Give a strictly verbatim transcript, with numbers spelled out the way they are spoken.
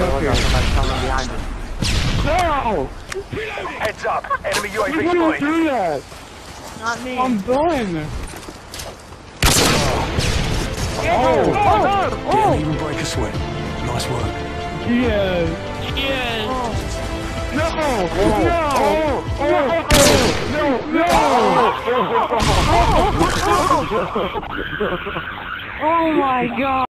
Somebody's coming behind us. No! Heads up, enemy U A V You wouldn't spotted. do that! Not me. I'm done! Oh, oh, oh, oh. Didn't even break a sweat. Nice work. Yes! Yes. No! Oh. No! No! No! No! Oh my god.